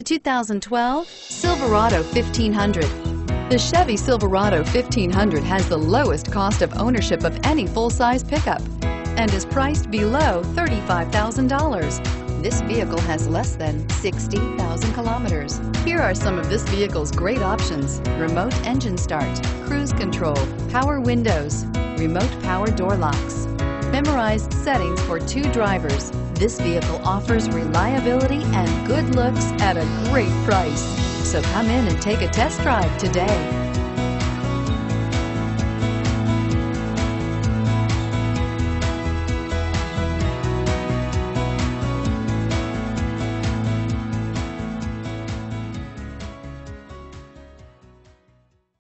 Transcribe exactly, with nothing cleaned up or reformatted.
two thousand twelve Silverado fifteen hundred. The Chevy Silverado fifteen hundred has the lowest cost of ownership of any full-size pickup and is priced below thirty-five thousand dollars. This vehicle has less than sixty thousand kilometers. Here are some of this vehicle's great options: remote engine start, cruise control, power windows, remote power door locks, memorized settings for two drivers. This vehicle offers reliability and good looks at a great price. So come in and take a test drive today.